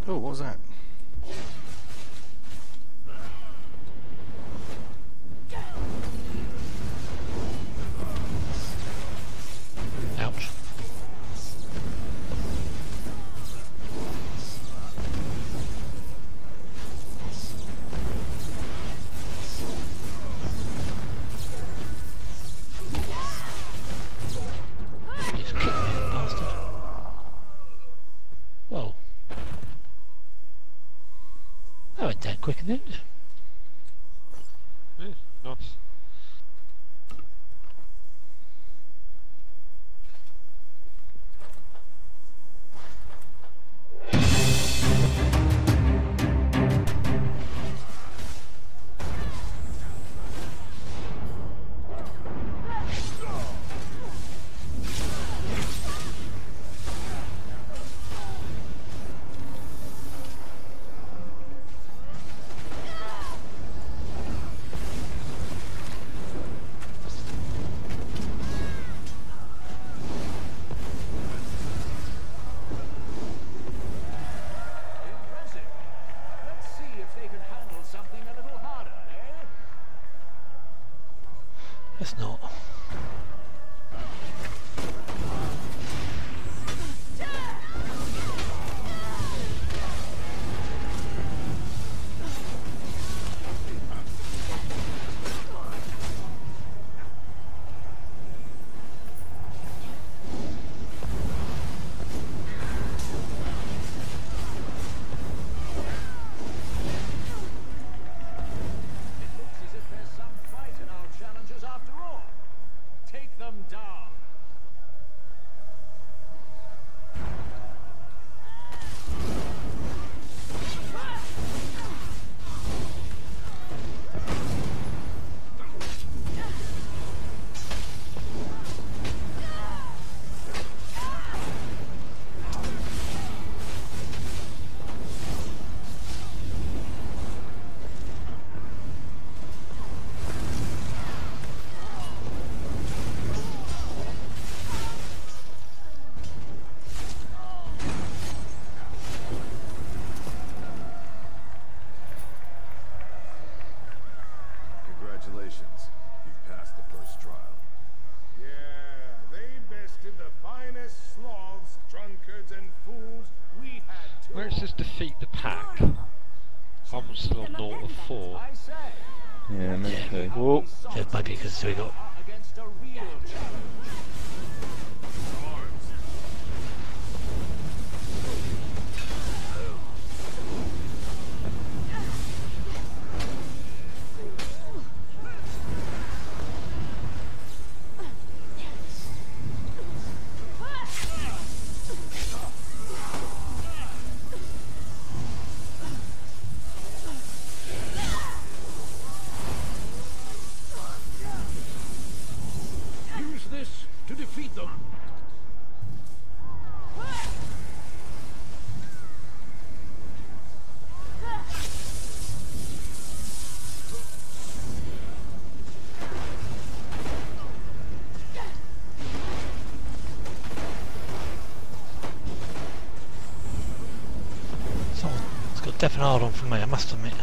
Oh, what was that? Ouch. Just kick me, bastard. Whoa. That went down quick, didn't it? Yeah, nice. Let's not. Congratulations, you've passed the first trial. Yeah, they bested the finest sloths, drunkards, and fools we had to. Where it says defeat the pack, I'm still on 0 of 4. Yeah, me too. Whoa. Yeah, maybe because we got. Against a real challenge. Use this to defeat them. Someone's got definite hard on for me, I must admit.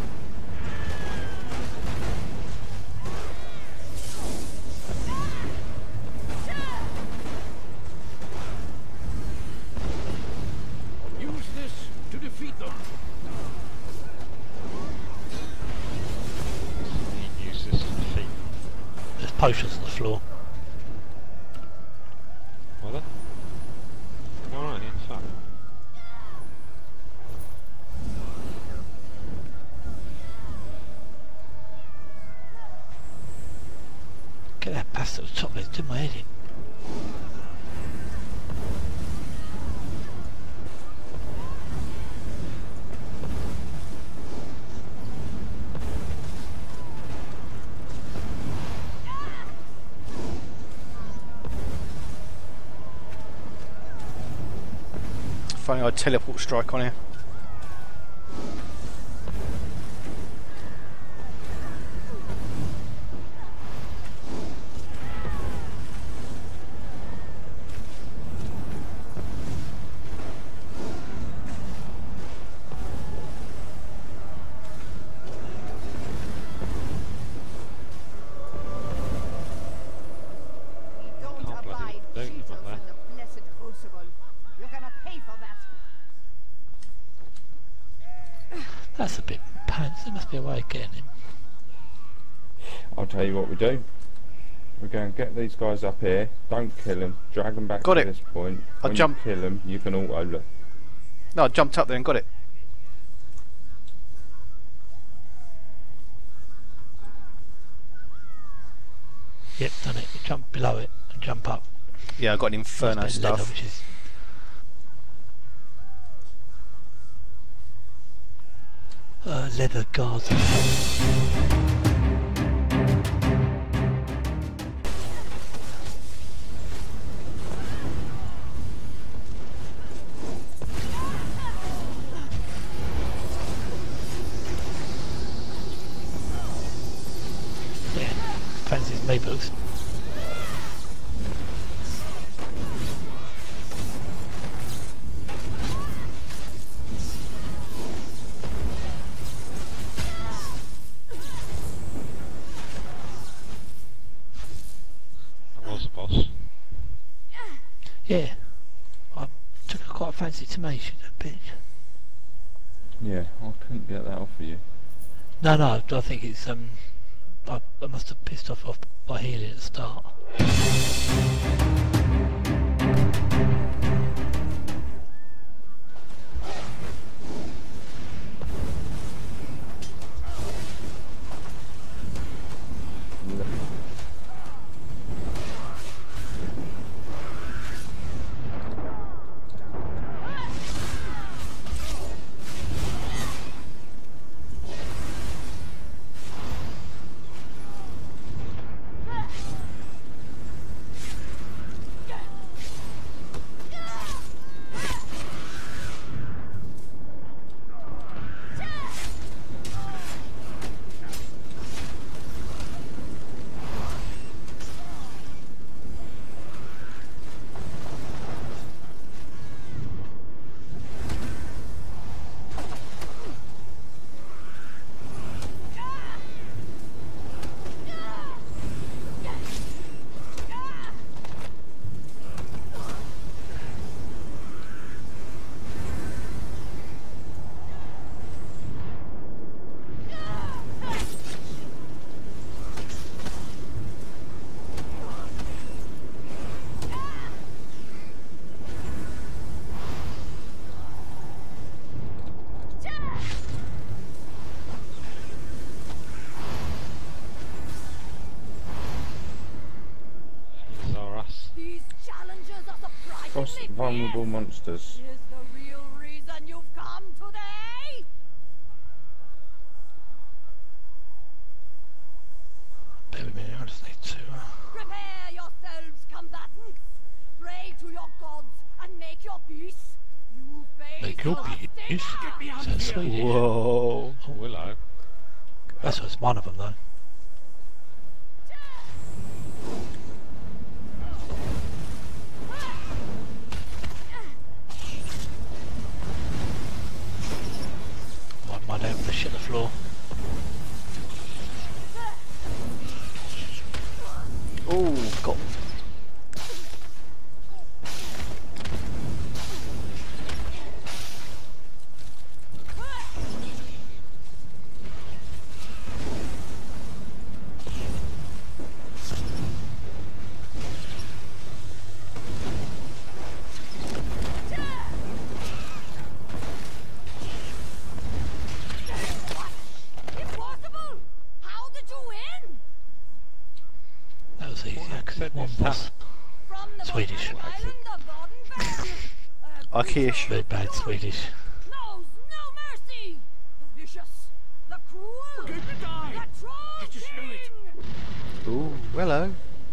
Use this to defeat them. You use this to defeat. There's potions on the floor. Are there? Alright, in fact. Get that bastard at the top there, do my head in. Funny, I'd teleport strike on here. That's a bit pants. There must be a way of getting him. I'll tell you what we do. We're going to get these guys up here. Don't kill them. Drag them back Got to it. this point. I'll When jump. you kill them, you can auto look. No, I jumped up there and got it. Yep, done it. You jump below it and jump up. Yeah, I got an inferno That's leather, stuff. which is leather guards. Yeah, fancies me boots. That was the boss. Yeah, I took her quite a fancy to me, she's a bitch. Yeah, I couldn't get that off of you. No, I think it's I must have pissed off by healing at the start. These are us. These challenges are Cross surprisingly vulnerable fierce. monsters. Is the real reason you've come today? Bear with me, I just need to Prepare yourselves, combatants. Pray to your gods and make your peace. You face make your a peace. stinger. Is that Swedish? Whoa. Willow. That's what's one of them though. Might have to shit the floor. Oh, got. Impossible! How did you win? That was easy. I could said one this boss. From the Swedish. volcanic island of Baden-Baden. Archaish. Very bad Swedish. Knows no mercy. The vicious, the cruel, the troll king. Ooh, hello.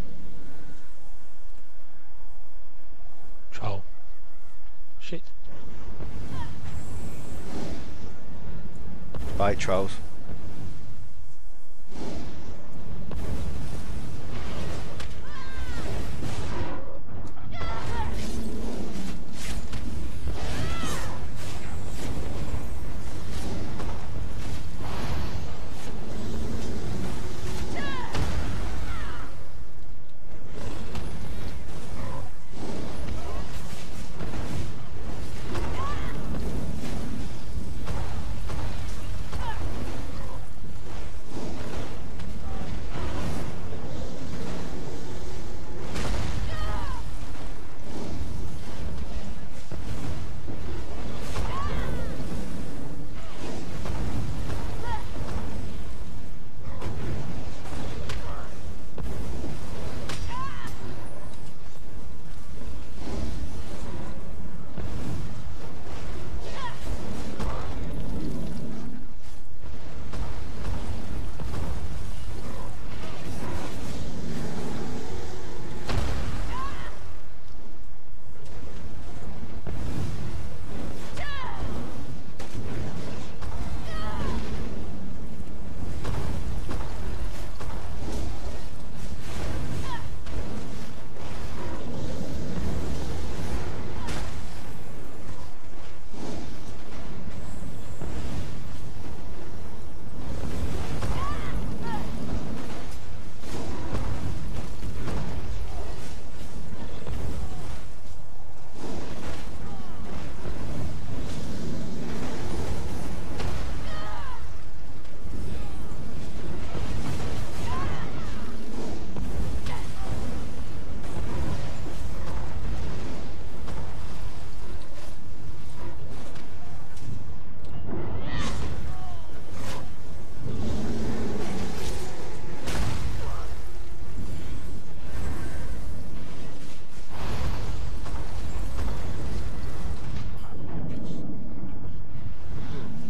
Troll. Shit. Right, trolls.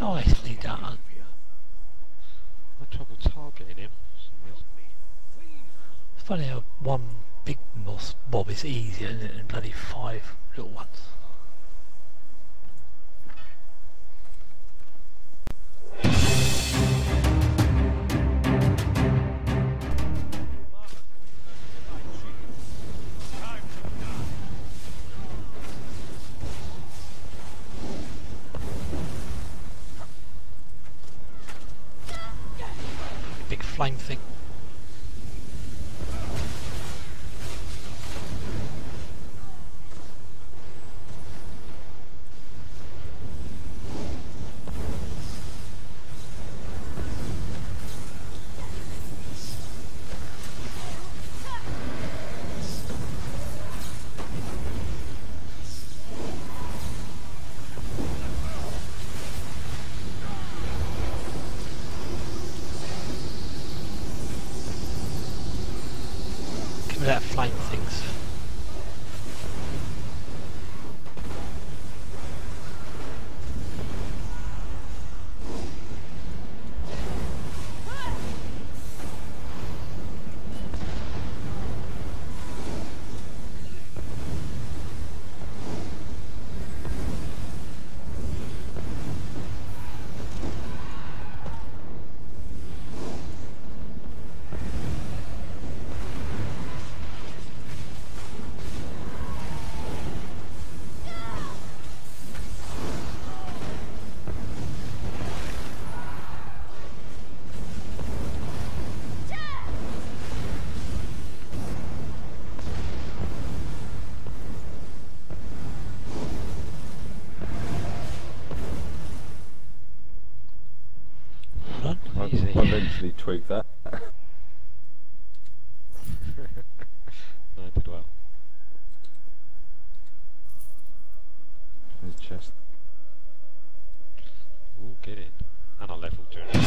Nicely done. I had trouble targeting him for some reason. It's funny how one big moss mob is easier than bloody 5 little ones. Big flame thing. Give me that flame things. Run. I'll Easy. eventually tweak that. No, I did well. His chest. Ooh, get it. And I leveled during it.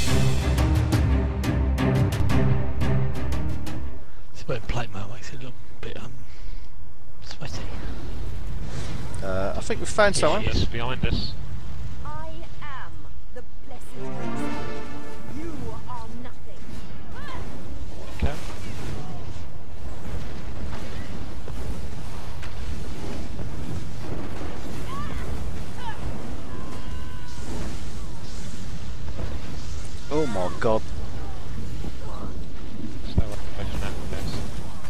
It's about plate mail makes it look a bit sweaty. I think we've found someone. Yes, behind us. I am the Blessed Crucible. You are nothing. Okay. Oh my god. Stay away from that, guys.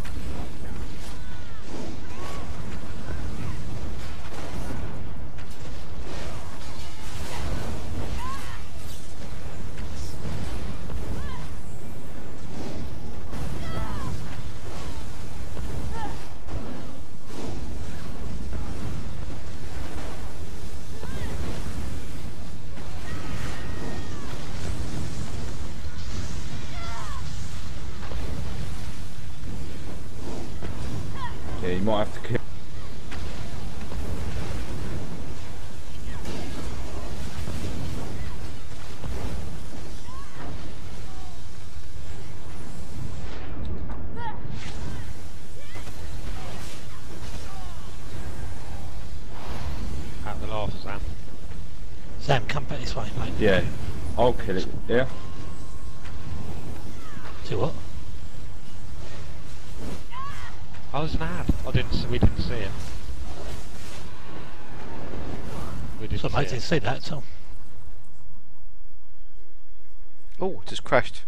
Yeah, you might have to kill. At the laugh, Sam. Sam, come back this way, mate. Yeah, I'll kill it. Yeah. See what? I was an ad. We didn't see it. We didn't So I see didn't it. see that, so. Oh, just crashed.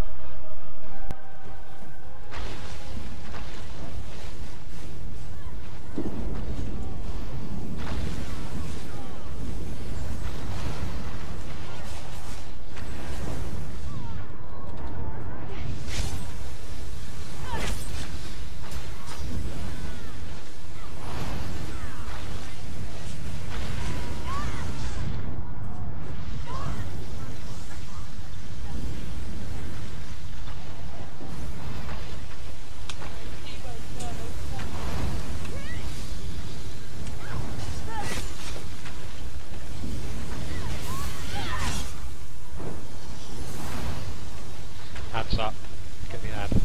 Ads up. Get the ad.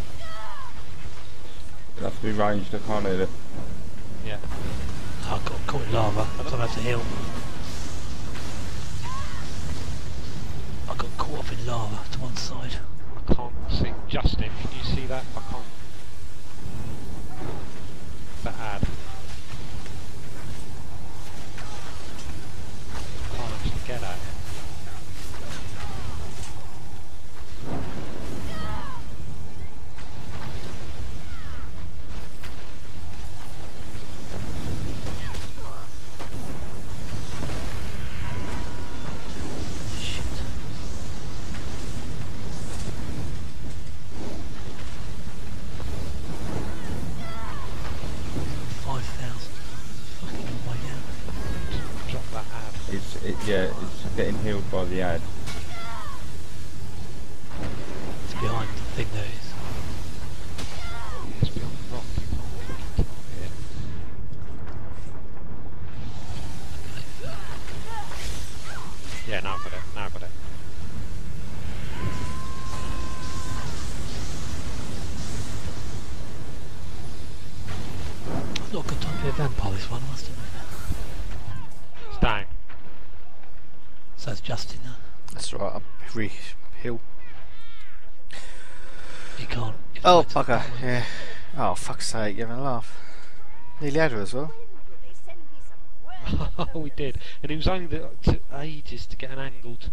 It'll have to be ranged. I can't hit it. Oh, I've got a caught in lava, so I have to heal. I got caught up in lava to one side. I can't see. Justin, can you see that? I can't. That ad. I can't actually get at it. Shit. Drop that ad. Yeah, it's getting healed by the ad. It's behind the thing there is. It's beyond the rock. You can't target it. Yeah, now I've got it. Now I've got it. It's not a good time to be a vampire this one, I must admit. It's down. So it's Justin now. That's right, I'll re-heal. You can't. You Oh, have to bugger, that way. yeah. Oh, fuck's sake, you're having a laugh. Nearly had her as well. They send me some word. We did. And it was only that took ages to get an angled.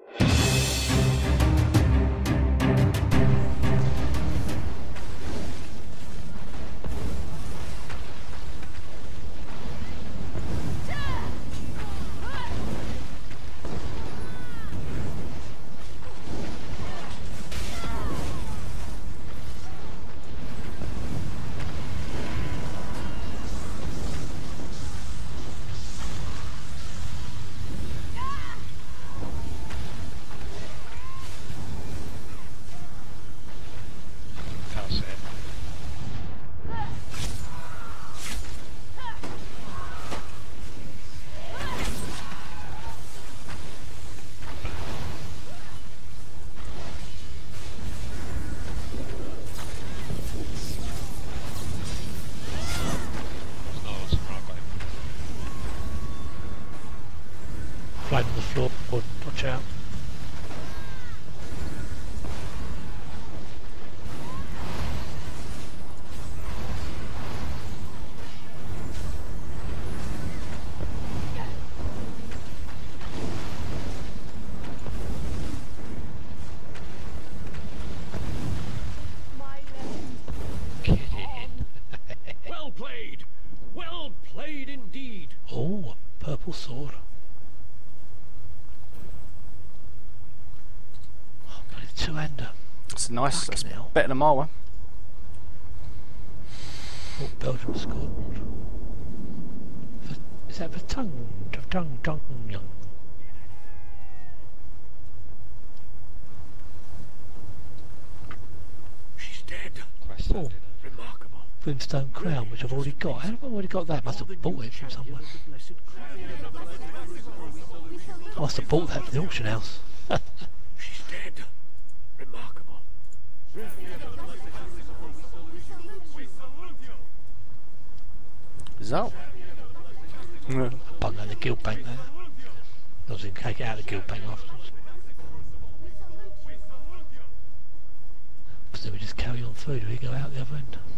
That's it. No, it's right, I've got him. Right on the floor. Watch out. My legend. Get in. Well played! Well played indeed! Oh, a purple sword. Oh, bloody two-hander. It's nice, that's Fucking hell. better than my one. Oh, Belgium scored. Is that the tongue? Tongue. She's dead. Quest Oh. ended. Remarkable. Brimstone crown, which I've already got. How have I already got that? Must have bought it from somewhere. Blessed Crucible. I must have bought that from the auction house. She's dead. Remarkable. Result. Bung out the guild bank there. I was going to take it out of the guild bank afterwards. So we just carry on through till we go out the other end.